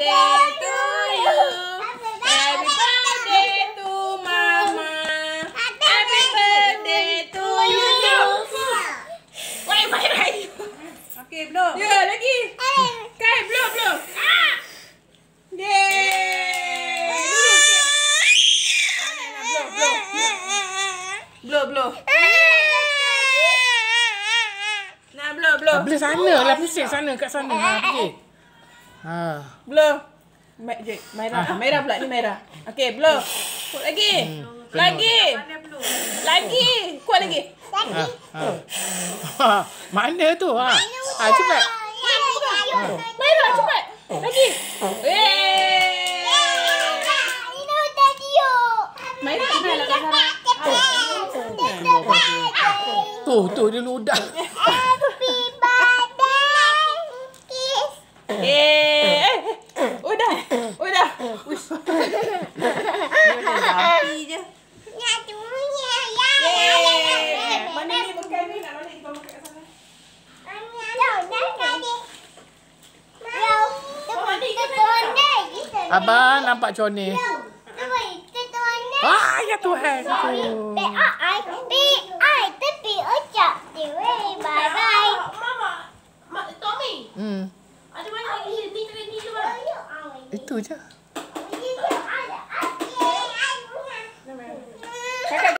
birthday to you. Happy birthday to Mama. Happy birthday to you. Wait, wait. Okey, blow. Ya, lagi. Kai, blow, blow. Yeay. Blow, blow. Nah, blow, blow. Boleh sana lah, pusing sana kat sana. Ha, pergi. Ha. Blow. Merah. Merah pula ni merah. Okey, blow. Kuat lagi. Lagi. Lagi. Kuat lagi. Ha. Ha. Mana tu? Ha. Ha, cepat. Merah cepat. Lagi. Merah lah kat sana. Tu dia ludah. Udah. Ush. Api je. Mana ni bukan ni nak balik kita makan kat sana. Abang nampak coneh. Ah, ya Tuhan. Mama, Tommy. Hmm. Ada banyak lagi ni tu bang. Itu je.